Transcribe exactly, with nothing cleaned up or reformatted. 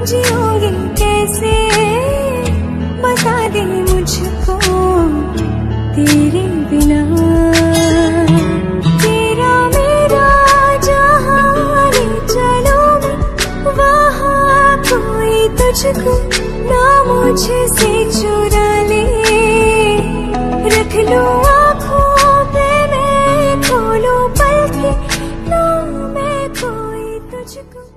जियोगे कैसे, बता दे मुझको तेरे बिना। तेरा मेरा जहाँ ले चलो वहाँ कोई तुझको ना मुझसे चुरा ले। रख लो आँखों पे मैं खोलूं पलकें, ना मैं कोई तुझको